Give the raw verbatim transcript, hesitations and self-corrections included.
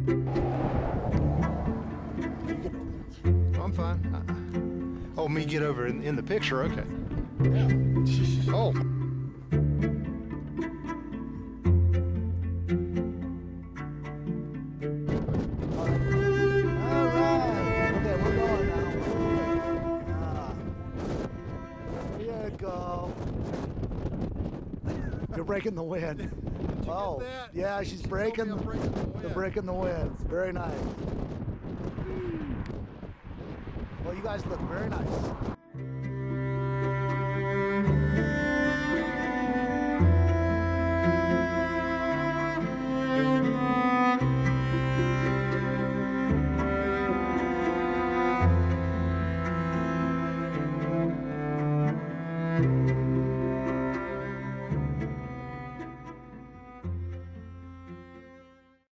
Oh, I'm fine. Uh, oh, me get over in, in the picture, okay. Yeah. Oh. Go. You're breaking the wind. Oh, yeah, she's She breaking, told me I'm breaking the wind. the breaking the wind. Very nice. Well, you guys look very nice.